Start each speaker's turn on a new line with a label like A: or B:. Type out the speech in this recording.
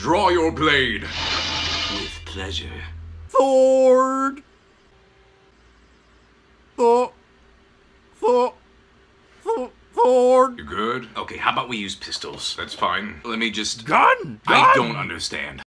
A: Draw your blade.
B: With pleasure.
C: Sword. Sword.
A: You good?
B: Okay, how about we use pistols?
A: That's fine.
B: Let me just...
C: Gun.
B: I don't understand.